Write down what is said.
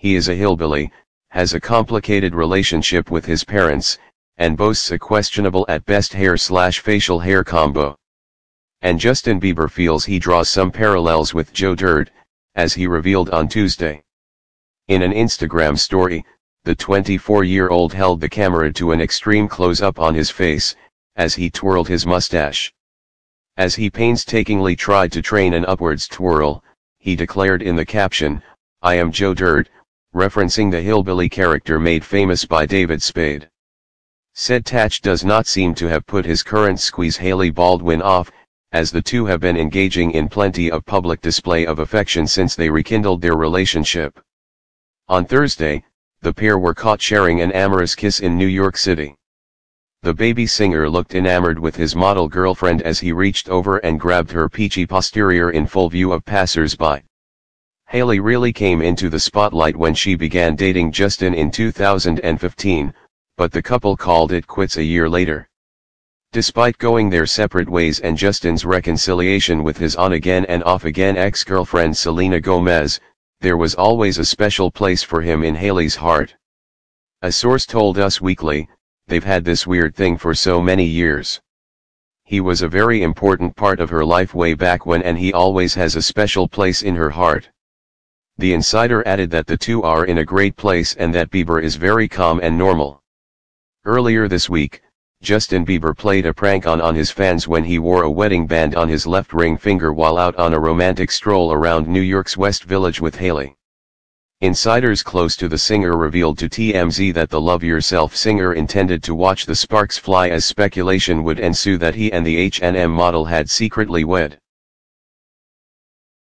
He is a hillbilly, has a complicated relationship with his parents, and boasts a questionable at best hair/facial hair combo. And Justin Bieber feels he draws some parallels with Joe Dirt, as he revealed on Tuesday. In an Instagram story, the 24-year-old held the camera to an extreme close-up on his face, as he twirled his mustache. As he painstakingly tried to train an upwards twirl, he declared in the caption, "I am Joe Dirt," referencing the hillbilly character made famous by David Spade. Said Tatch does not seem to have put his current squeeze Hailey Baldwin off, as the two have been engaging in plenty of public display of affection since they rekindled their relationship. On Thursday, the pair were caught sharing an amorous kiss in New York City. The baby singer looked enamored with his model girlfriend as he reached over and grabbed her peachy posterior in full view of passers-by. Hailey really came into the spotlight when she began dating Justin in 2015, but the couple called it quits a year later. Despite going their separate ways and Justin's reconciliation with his on-again and off-again ex-girlfriend Selena Gomez, there was always a special place for him in Hailey's heart. A source told Us Weekly, "They've had this weird thing for so many years. He was a very important part of her life way back when, and he always has a special place in her heart." The insider added that the two are in a great place and that Bieber is very calm and normal. Earlier this week, Justin Bieber played a prank on his fans when he wore a wedding band on his left ring finger while out on a romantic stroll around New York's West Village with Hailey. Insiders close to the singer revealed to TMZ that the Love Yourself singer intended to watch the sparks fly, as speculation would ensue that he and the H&M model had secretly wed.